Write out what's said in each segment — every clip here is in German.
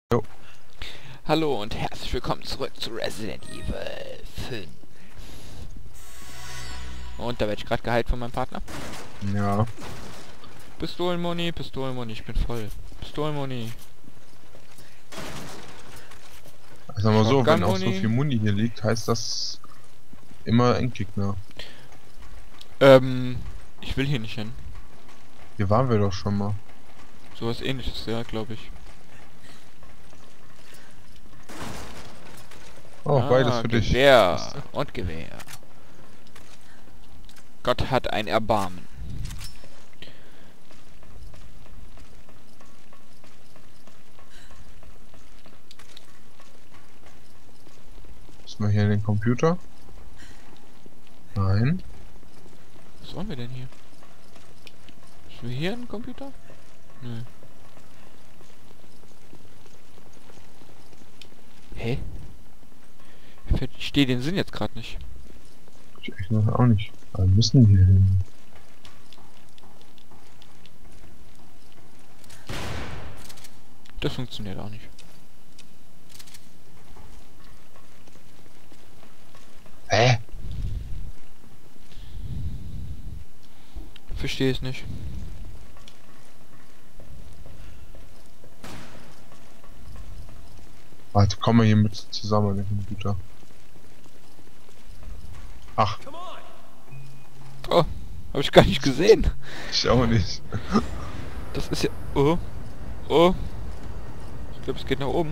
Jo. Hallo und herzlich willkommen zurück zu Resident Evil 5. Und da werde ich gerade geheilt von meinem Partner. Ja. Pistolenmuni, Pistolenmuni, ich bin voll. Pistolenmuni. Sag mal so, wenn auch so Shotgun-Muni. viel Muni hier liegt, heißt das immer Endgegner. Ich will hier nicht hin. Hier waren wir doch schon mal. Sowas ähnliches, ja, glaube ich. Oh, beides für dich. Gewehr und Gewehr. Gott hat ein Erbarmen. Müssen wir hier in den Computer? Nein. Was wollen wir denn hier? Sind wir hier im Computer? Nö. Hä? Ich verstehe den Sinn jetzt gerade nicht. Ich echt noch auch nicht. Aber wir müssen hier hin. Das funktioniert auch nicht. Hä? Verstehe es nicht. Warte, kommen wir hier mit zusammen an den Computer. Ach, Oh, habe ich gar nicht gesehen. ich auch nicht. Das ist ja... Oh. Oh. Ich glaube, es geht nach oben.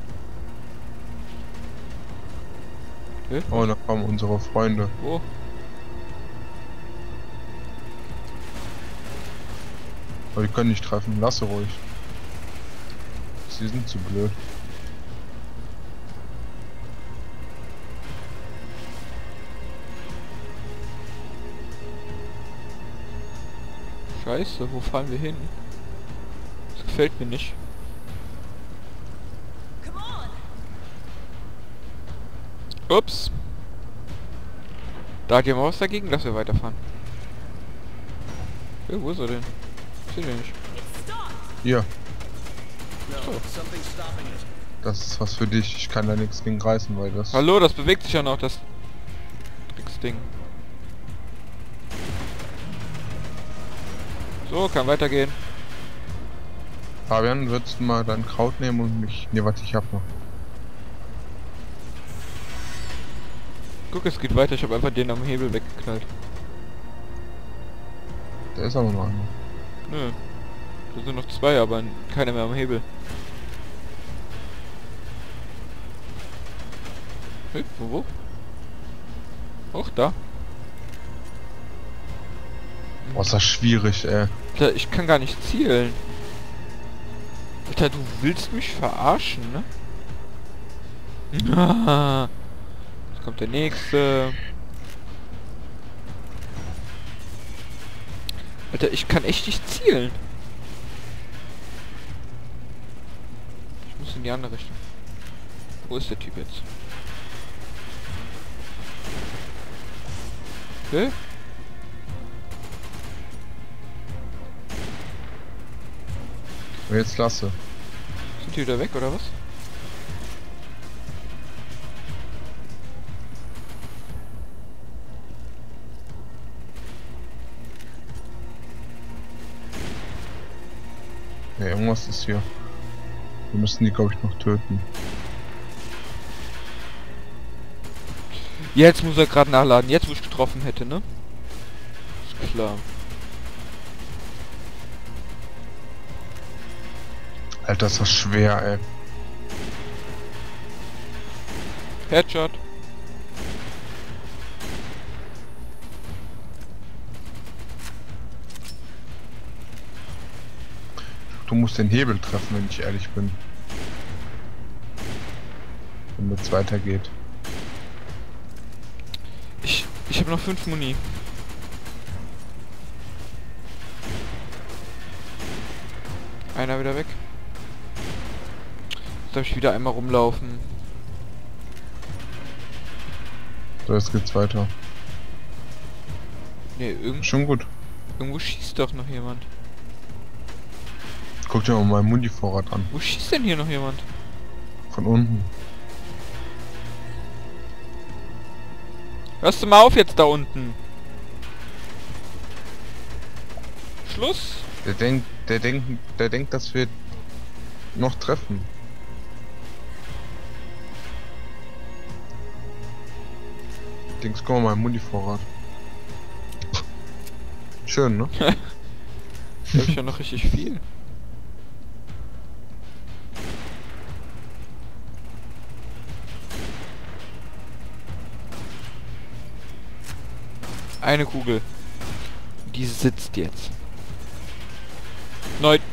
Hä? Oh, da kommen unsere Freunde. Wo? Aber wir können nicht treffen. Lasse ruhig. Sie sind zu blöd. Scheiße, wo fahren wir hin? Das gefällt mir nicht. Ups. Da hat jemand was dagegen, dass wir weiterfahren. Hey, wo ist er denn? Ich sehe den nicht. Hier, So. das ist was für dich. Ich kann da nichts gegen reißen, weil das... Hallo, das bewegt sich ja noch, das Ding. So, kann weitergehen. Fabian, würdest du mal dein Kraut nehmen und mich... Ne, warte, ich hab noch. Guck, es geht weiter. Ich habe einfach den am Hebel weggeknallt. Der ist aber noch einer. Nö. Da sind noch zwei, aber keiner mehr am Hebel. Hey, wo? Auch da. Boah, ist das schwierig, ey. Alter, ich kann gar nicht zielen. Alter, du willst mich verarschen, ne? Ah, jetzt kommt der nächste. Alter, ich kann echt nicht zielen. Ich muss in die andere Richtung. Wo ist der Typ jetzt? Hä? Und jetzt lasse. Sind die wieder weg, oder was? Ja, irgendwas ist hier. Wir müssen die, glaube ich, noch töten. Jetzt muss er gerade nachladen. Jetzt, wo ich getroffen hätte, ne? Ist klar. Alter, ist das schwer, ey. Headshot. Du musst den Hebel treffen, wenn ich ehrlich bin. Damit es weitergeht. Ich habe noch 5 Muni. Einer wieder weg. Jetzt darf ich wieder einmal rumlaufen. So, jetzt geht's weiter. Ne, Schon gut. irgendwo schießt doch noch jemand. Guck dir mal meinen Mundi-Vorrat an. Wo schießt denn hier noch jemand? Von unten. Hörst du mal auf jetzt da unten? Schluss? Der denkt, dass wir noch treffen. Dings, guck mal, mein Munivorrat. Schön, ne? Da hab ich ja noch richtig viel. Eine Kugel. Die sitzt jetzt. Neun.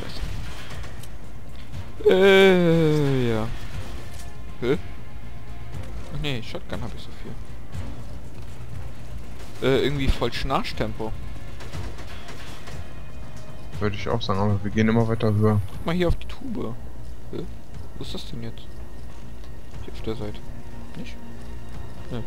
Scheiße. Ja. Hä? Ach nee, Shotgun habe ich so viel. Irgendwie voll Schnarchtempo. Würde ich auch sagen, aber wir gehen immer weiter höher. Guck mal hier auf die Tube. Hä? Wo ist das denn jetzt? Hier auf der Seite. Nicht? Ja.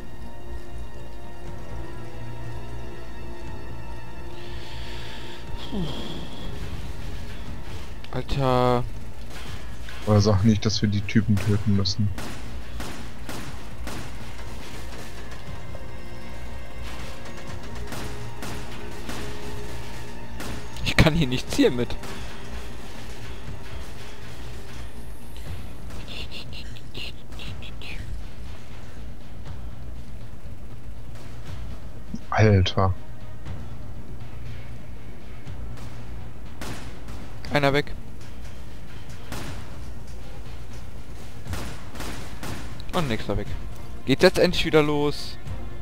Alter. Aber sag nicht, dass wir die Typen töten müssen. Ich kann hier nicht zielen mit. Alter. Einer weg. Und nächster weg. Geht jetzt endlich wieder los.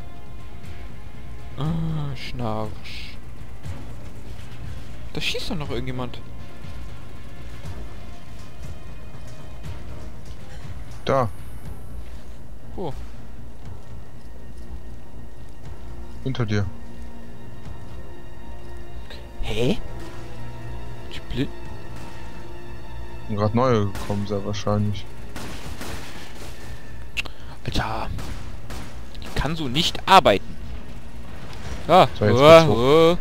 Ah, Schnarch. Da schießt doch noch irgendjemand. Da. Wo? Hinter dir. Hä? Ich blind. Sind gerade neue gekommen, sehr wahrscheinlich. Alter. Ich kann so nicht arbeiten. Ah, So, jetzt geht's hoch.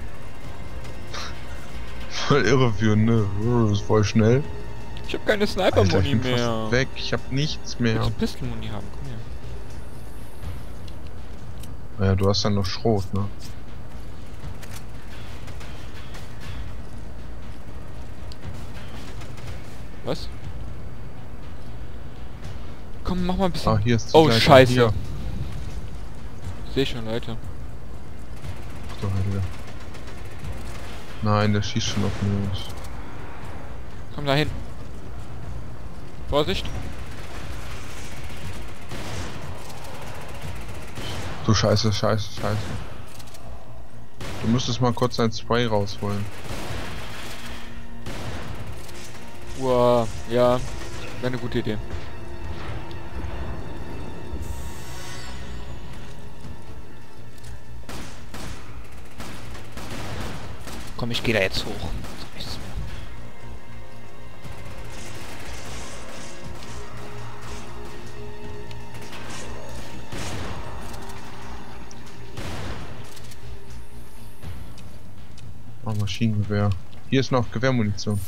Voll irreführend, ne? Das ist voll schnell. Ich hab keine Alter, Sniper-Muni ich bin mehr. fast weg. Ich hab nichts mehr. Willst du Pistol-Muni haben? Komm her. Naja, du hast ja noch Schrot, ne? Was? Komm, mach mal ein bisschen. Ah, hier ist die Oh, Leiter. scheiße. Hier. Seh schon, Leute. Ach du Heilige. Nein, der schießt schon auf mich. Komm da hin. Vorsicht. Du Scheiße. Du müsstest mal kurz dein Spray rausholen. Uah, ja. Wäre eine gute Idee. Komm, ich gehe da jetzt hoch. Sag nichts mehr. Oh, Maschinengewehr. Hier ist noch Gewehrmunition.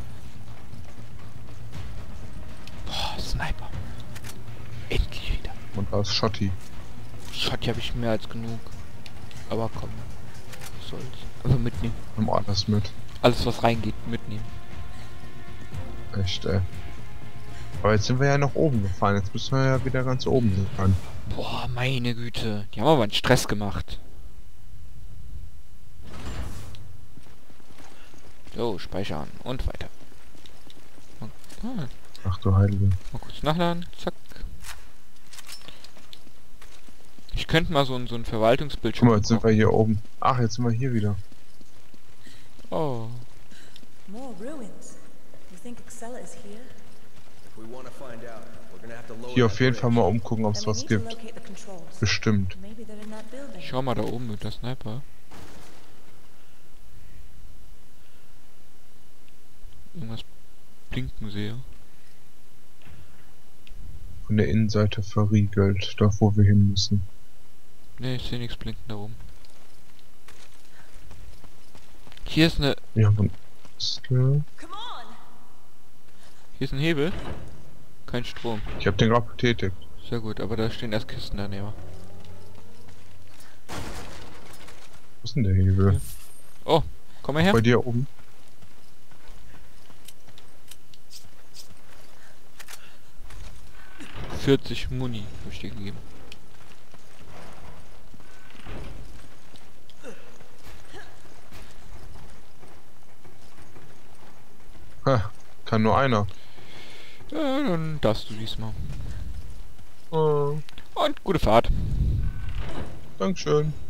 Boah, Sniper. Endlich wieder. Und da ist Schotti. Shot habe ich mehr als genug. Aber komm. Was soll's. Einfach mitnehmen. Nimm alles mit. Alles was reingeht, mitnehmen. Echt, ey. Aber jetzt sind wir ja nach oben gefahren. Jetzt müssen wir ja wieder ganz oben sein. Boah, meine Güte. Die haben aber einen Stress gemacht. So, speichern und weiter. Ah, Ach du Heilige. mal kurz nachladen. Zack. Ich könnte mal so ein Verwaltungsbildschirm. Guck mal, jetzt sind wir hier oben. Ach, jetzt sind wir hier wieder. Oh. More ruins. You think Excella is here? If we want to find out, we're gonna have to lower Hier that auf jeden Fall bridge. mal umgucken, ob es Then we was need to gibt. locate the controls. Bestimmt. Maybe they're in that building. Schau mal da oben mit der Sniper. Irgendwas blinken sehe. Von der Innenseite verriegelt. Da wo wir hin müssen. Ne, ich sehe nichts blinken da oben. Hier ist eine. Wir haben einen Pistol. Come on! Hier ist ein Hebel. Kein Strom. Ich habe den gerade betätigt. Sehr gut, aber da stehen erst Kisten daneben. Wo ist denn der Hebel? Oh, komm mal her. Bei dir oben. Ja. 40 Muni hab ich dir gegeben. Ha, kann nur einer. Ja, dann darfst du diesmal. Oh, Und gute Fahrt. Dankeschön.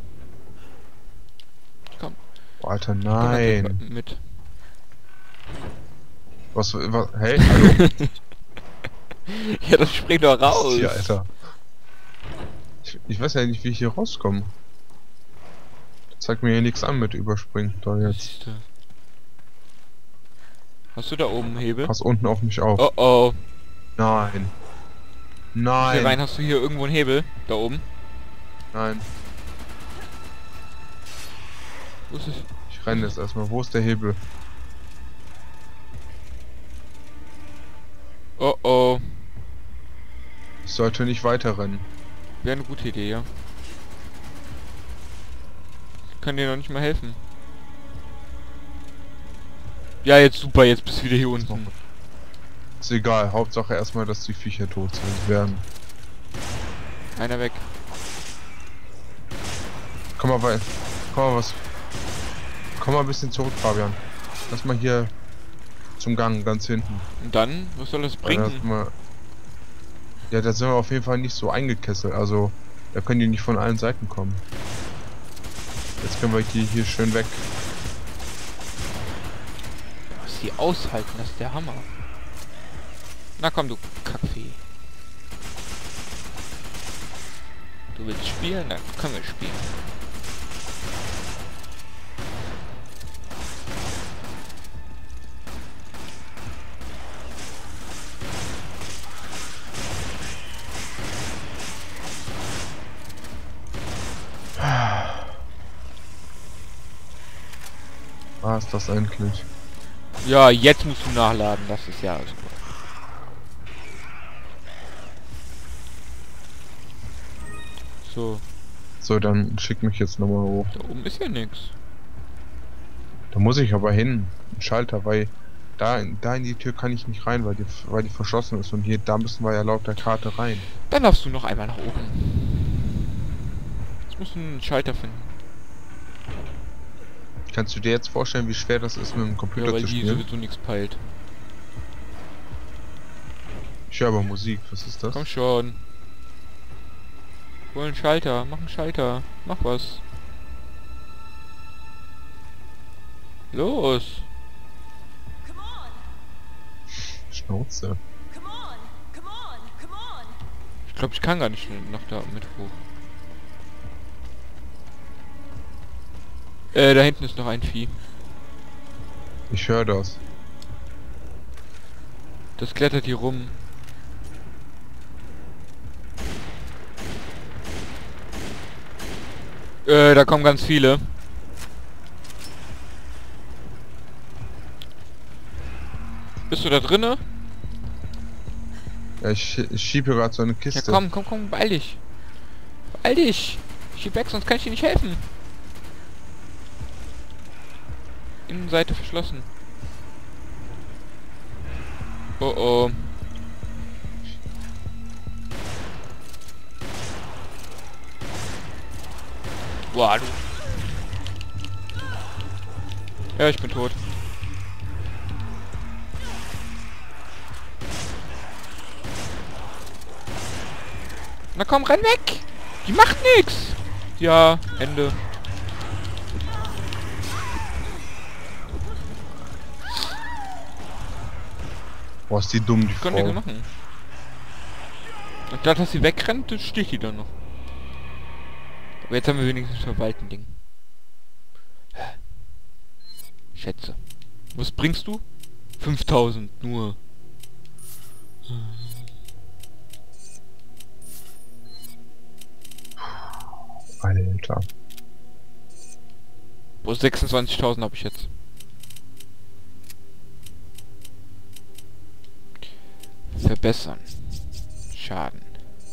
Komm. Oh, Alter, Komm nein. natürlich mit. Was, hey, hallo? Ja, das springt doch Was raus. ist hier, Alter? Ich weiß ja nicht, wie ich hier rauskomme. Zeigt mir hier nichts an mit überspringen. Da jetzt. Siehste. Hast du da oben einen Hebel? Pass unten auf mich auf. Oh oh. Nein. Hier Nein. rein, hast du hier irgendwo einen Hebel? Da oben? Nein. Wo ist es? Ich renne jetzt erstmal. Wo ist der Hebel? Oh oh. Ich sollte nicht weiter rennen. Wäre eine gute Idee, ja. Ich kann dir noch nicht mal helfen. Ja, jetzt super, jetzt bist du wieder hier unten. Ist egal. Hauptsache erstmal, dass die Viecher tot sind werden. Einer weg. Komm mal weiter. Komm mal was. Komm mal ein bisschen zurück, Fabian. Lass mal hier zum Gang, ganz hinten. Und dann? Was soll das Weil da bringen? sind wir- Ja, da sind wir auf jeden Fall nicht so eingekesselt. Also, da können die nicht von allen Seiten kommen. Jetzt können wir die hier schön weg. Was die aushalten, das ist der Hammer. Na komm, du Kackvieh. Du willst spielen? Dann können wir spielen. War es das endlich? Ja, jetzt musst du nachladen, das ist ja super. So, So, dann schick mich jetzt nochmal hoch. da oben ist ja nix. Da muss ich aber hin. Ein Schalter, weil da in die Tür kann ich nicht rein, weil die verschlossen ist. Und hier, da müssen wir ja laut der Karte rein. Dann darfst du noch einmal nach oben. Jetzt musst du einen Schalter finden. Kannst du dir jetzt vorstellen, wie schwer das ist, mit dem Ja, Computer weil zu die spielen? sowieso nichts peilt. Ich höre aber Musik. Was ist das? Komm schon. Hol einen Schalter, mach einen Schalter, mach was. Los! Come on! Schnauze. Come on! Come on! Come on! Ich glaube, ich kann gar nicht noch da mit hoch. Da hinten ist noch ein Vieh. Ich höre das. Das klettert hier rum. Da kommen ganz viele. Bist du da drinne? Ja, ich schiebe gerade so eine Ja, Kiste. komm, beeil dich. Beeil dich. Schieb weg, sonst kann ich dir nicht helfen. Innenseite verschlossen. Oh oh. Boah, du. Ja, ich bin tot. Na komm, renn weg! Die macht nix! Ja, Ende. Boah, ist die dumm, die Ich konnte nichts Frau. machen. Und statt dass sie wegrennt, sticht die dann noch. Aber jetzt haben wir wenigstens verwalten Ding. Schätze. Was bringst du? 5000 nur. Alter. Wo 26.000 habe ich jetzt. verbessern. Schaden.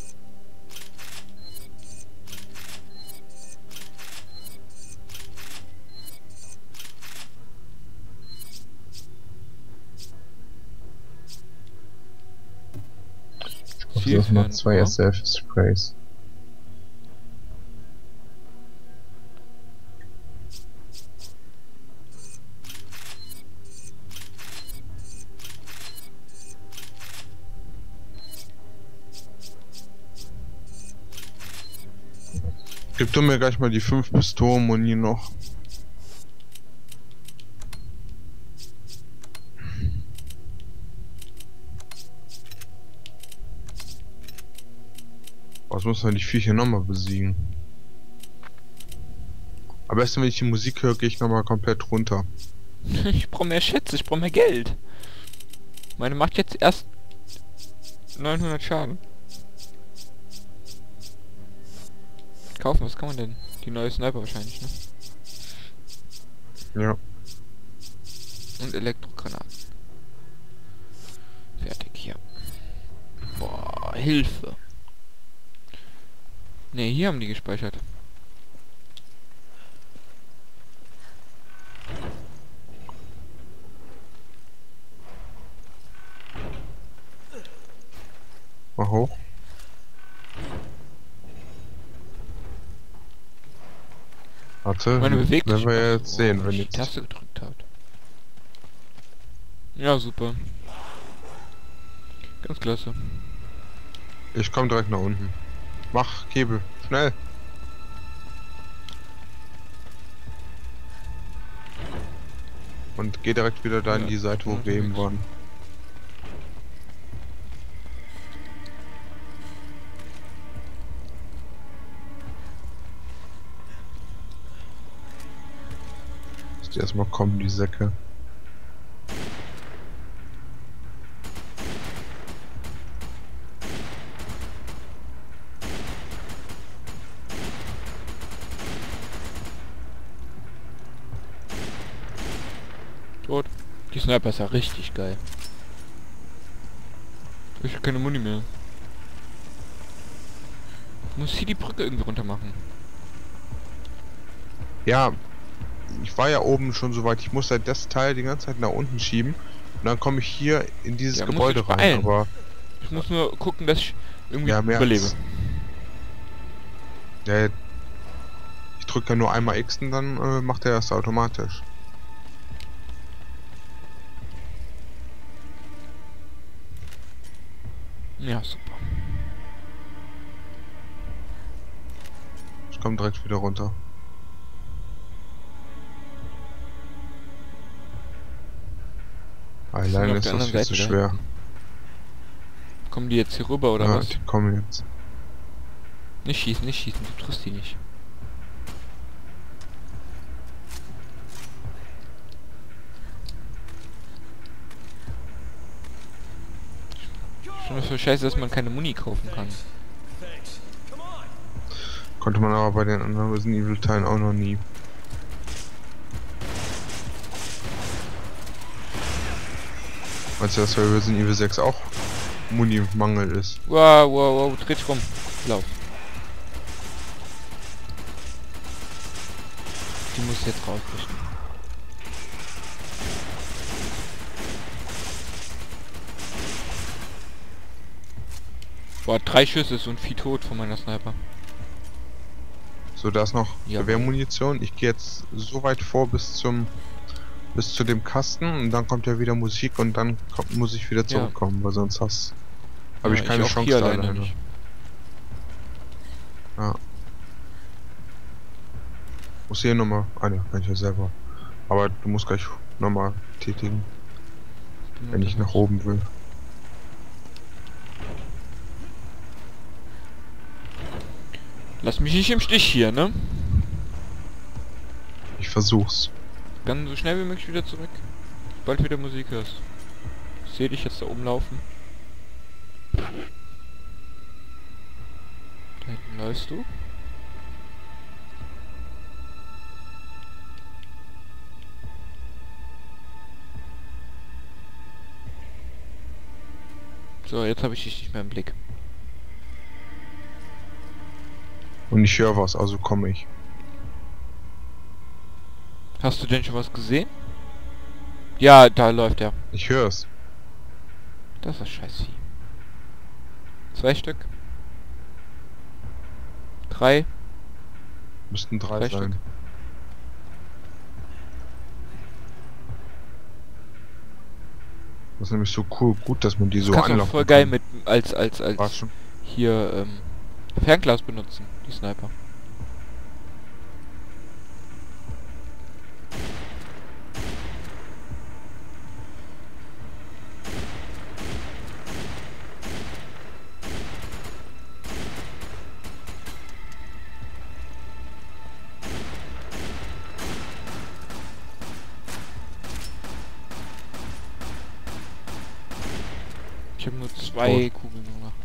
Das macht 2 ja. SF-Sprays. Gib du mir gleich mal die 5 Pistolen-Muni noch. Was muss man die Viecher nochmal besiegen? Am besten, wenn ich die Musik höre, gehe ich nochmal komplett runter. Ich brauche mehr Schätze, ich brauche mehr Geld. Meine macht jetzt erst 900 Schaden. Kaufen, was kann man denn? Die neue Sniper wahrscheinlich, ne? Ja. Und Elektrogranaten. Fertig hier. Boah, Hilfe. Ne, hier haben die gespeichert. Mach hoch. Warte, Meine bewegt werden sich. wir jetzt sehen, wenn ich die jetzt... Taste gedrückt hat. Ja, super. Ganz klasse. Ich komme direkt nach unten. Mach Hebel, schnell! Und geh direkt wieder da in Ja, die Seite, wo bin wir eben unterwegs. waren. Muss die erstmal kommen, die Säcke. Tot. Die Sniper ist ja richtig geil. Ich hab keine Muni mehr. Ich muss hier die Brücke irgendwie runter machen. Ja, ich war ja oben schon so weit. Ich muss halt das Teil die ganze Zeit nach unten schieben. Und dann komme ich hier in dieses Ja, muss Gebäude ich rein. beeilen. Aber Ich muss nur gucken, dass ich irgendwie ja, mehr überlebe. als- ja, ich drücke ja nur einmal X und dann macht er das automatisch. Ja, super. Ich komme direkt wieder runter. Sind Alleine auf ist der das anderen viel zu Seite da schwer. hinten. Kommen die jetzt hier rüber oder Ja, was? die kommen jetzt. Nicht schießen, nicht schießen, du triffst die nicht. Schon so scheiße, dass man keine Muni kaufen kann. Thanks. Come on. Konnte man aber bei den anderen Resident Evil Teilen auch noch nie. Meinst du, dass bei Resident Evil 6 auch Muni-Mangel ist? Wow, wow, wow, dreht rum. Lauf. Die muss jetzt rausrichten. Boah, 3 Schüsse ist und Vieh tot von meiner Sniper. So, da ist noch Ja. Gewehrmunition. Ich gehe jetzt so weit vor bis zu dem Kasten und dann kommt ja wieder Musik und dann muss ich wieder zurückkommen, weil sonst habe ich keine auch Chance hier da alleine alleine. nicht. Ja. Muss hier nochmal. Ah ne, kann ich ja selber. Aber du musst gleich nochmal tätigen, Bin wenn ich unterwegs. nach oben will. Lass mich nicht im Stich hier, ne? Ich versuch's. Dann so schnell wie möglich wieder zurück. Bald wieder Musik hörst. Ich seh dich jetzt da oben laufen. Da hinten läufst du. So, So, jetzt habe ich dich nicht mehr im Blick. Und ich höre was, also komme ich. Hast du denn schon was gesehen? Ja, da läuft er. Ich höre es. Das ist das Scheißvieh. 2 Stück. 3. Müssten 3 3 sein. Stück. Das ist nämlich so cool, gut, dass man die so Das kannst du auch anlocken voll geil kann. mit als War schon. hier Fernglas benutzen, die Sniper. Ich habe nur 2 Kugeln nur noch.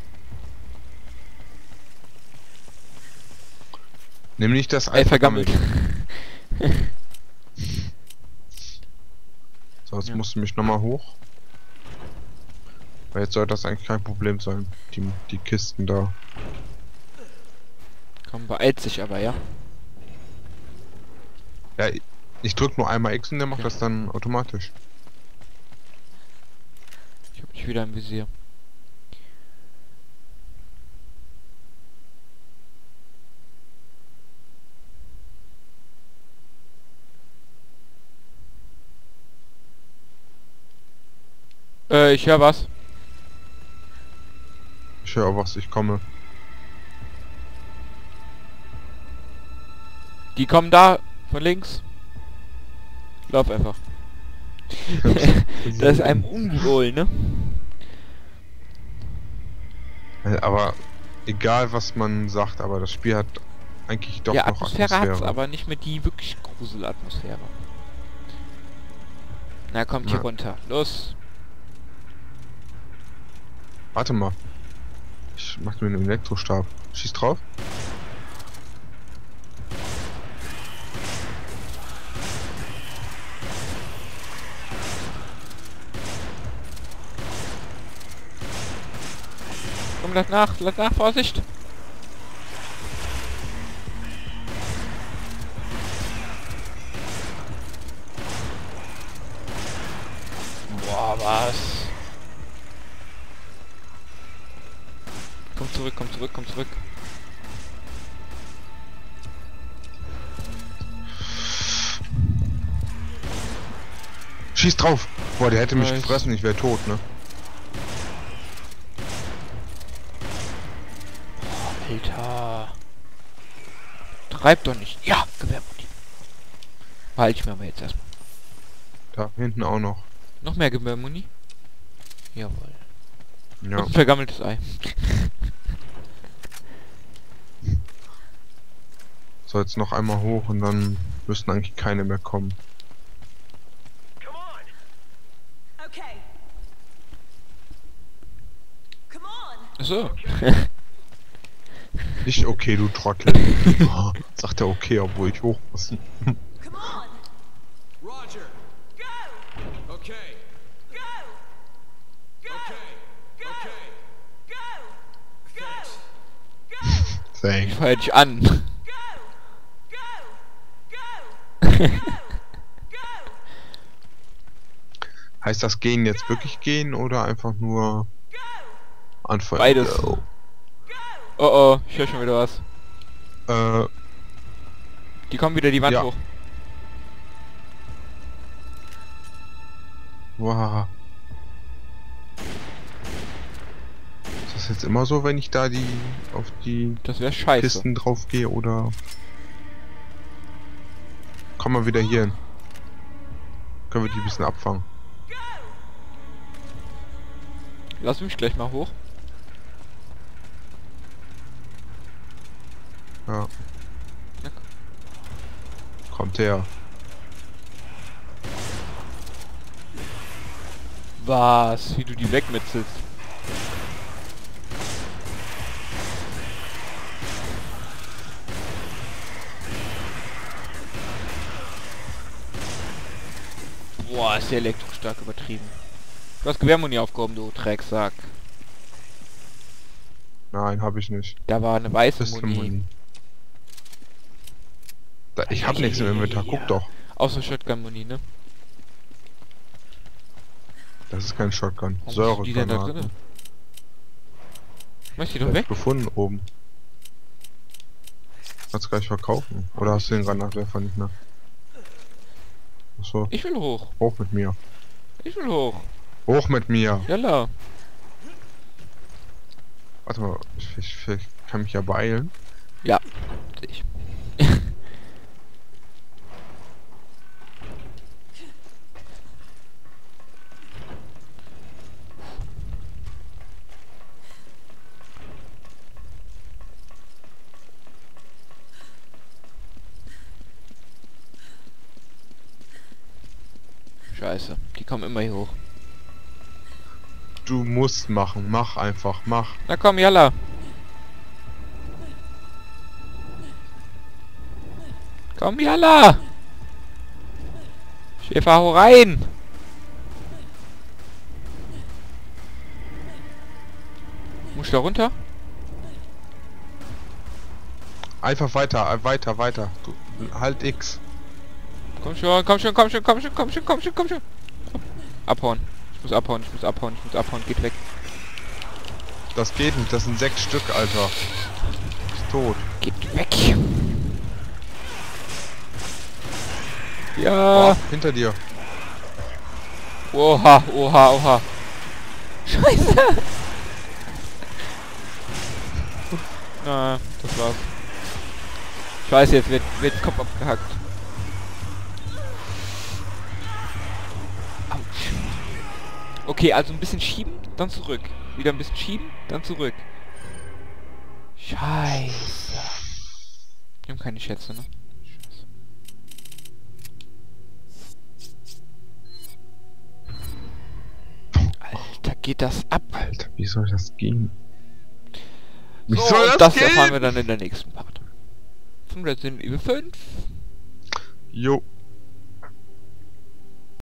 Nimm nicht das Ey, vergammelt. So, jetzt Ja. musst du mich nochmal hoch. Weil jetzt soll das eigentlich kein Problem sein. Die Kisten da. Komm, beeilt sich aber, ja. Ja, ich drück nur einmal X und der macht Okay. das dann automatisch. Ich hab dich wieder im Visier. Ich höre was. Ich höre was, ich komme. Die kommen da von links. Lauf einfach. Das ist einem unwohl, ne? Aber egal was man sagt, aber das Spiel hat eigentlich doch Ja, noch Atmosphäre Atmosphäre. hat's, aber nicht mehr die wirklich Gruselatmosphäre. Na, kommt hier Ja. runter. Los. Warte mal. Ich mach mir einen Elektrostab. Schieß drauf. Komm, lass nach, Vorsicht. Boah, was? Komm zurück, komm zurück, komm zurück. Schieß drauf! Boah, der hätte mich Nice. gefressen, ich wäre tot, ne? Alter. Treib doch nicht. Ja, Gewehrmuni. Behalte ich mir aber jetzt erstmal. Da hinten auch noch. Noch mehr Gewehrmuni? Jawohl. Ja. Und ein vergammeltes Ei. So, jetzt noch einmal hoch und dann müssten eigentlich keine mehr kommen. Come on! Okay. Come on. Achso. Nicht okay, du Trottel. Oh, sagt er okay, obwohl ich hoch muss. Come on. Roger. Go. Okay. Go. Go. Okay. Go. Okay. Go. Go. Thanks. Ich Thanks. feuer dich an. Go. Go. Go. Go. Go. Heißt das gehen jetzt wirklich gehen oder einfach nur anfeuern? Beides. Go. Oh oh, ich höre schon wieder was. Äh, Die kommen wieder die Wand Ja. hoch. wow. Ist das jetzt immer so, wenn ich da auf die Das wäre scheiße. Kisten drauf gehe oder... Komm mal wieder hier hin. Können wir die ein bisschen abfangen. Lass mich gleich mal hoch. Ja. Ja. Kommt her. Was? Wie du die wegmetzelst. Boah, ist der Elektrostark übertrieben. Du hast Gewehrmuni aufgehoben, du Drecksack. Nein, habe ich nicht. Da war eine weiße Pistol Muni. Muni. Ich hab nichts im Inventar, guck doch. Außer Shotgun-Muni, ne? Das ist kein Shotgun. Warum hast du die denn da Säuregranaten. drin? Mach die Die doch hab weg. ich gefunden oben. Kannst du gleich verkaufen. Oder hast du den Granatwerfer nicht mehr? Achso, Ich will hoch. hoch mit mir. Ich will hoch. Hoch mit mir! Jalla. Warte mal, ich kann mich ja beeilen. Ja. Seh ich. Scheiße. Die kommen immer hier hoch. Du musst machen, mach einfach, mach. Na komm, jalla. Komm, jalla. Schäfer, hau rein. Muss ich da runter? Einfach weiter, weiter. Du, halt X. Komm schon, komm schon, komm schon, komm schon, komm schon, komm schon, komm schon. Abhauen. Ich muss abhauen, ich muss abhauen, ich muss abhauen. Geht weg. Das geht nicht, das sind 6 Stück, Alter. Ist tot. Geht weg. Ja. Oh, hinter dir. Oha, oha, oha. Scheiße. Na, das war's. Scheiße, jetzt wird Kopf abgehackt. Autsch. Okay, also ein bisschen schieben, dann zurück. Wieder ein bisschen schieben, dann zurück. Scheiße. Wir haben keine Schätze, ne? Scheiße. Alter, geht das ab? Alter, wie soll das gehen? Wie So, soll und das gehen? erfahren wir dann in der nächsten Part. Von Resident Evil 5. Jo.